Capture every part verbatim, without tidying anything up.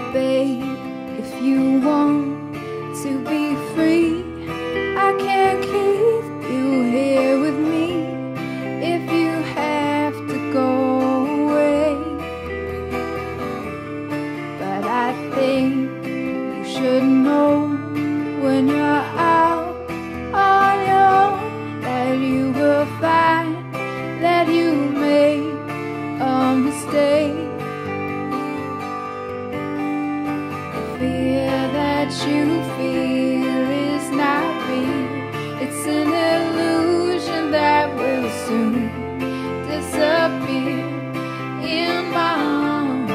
Babe, if you want to be free, I can't keep you here with me. If you have to go away, but I think you should know when you're out on your own that you will find that you made a mistake. Fear that you feel is not real. It's an illusion that will soon disappear in my arms.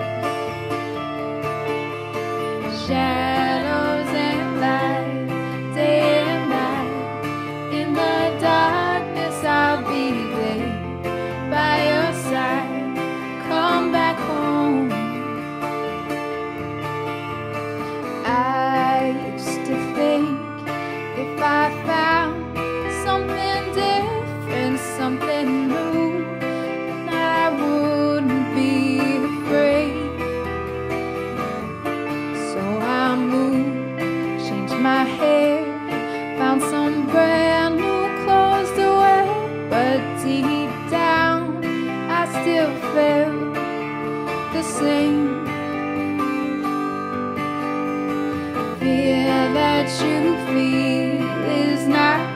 Shadows and light, day and night. In the darkness I'll be there by your side. Come back home. I used to think if I found something different, something new, then I wouldn't be afraid. So I moved, changed my hair, found some brand new clothes to wear, but deep down I still felt the same. Fear that you feel is not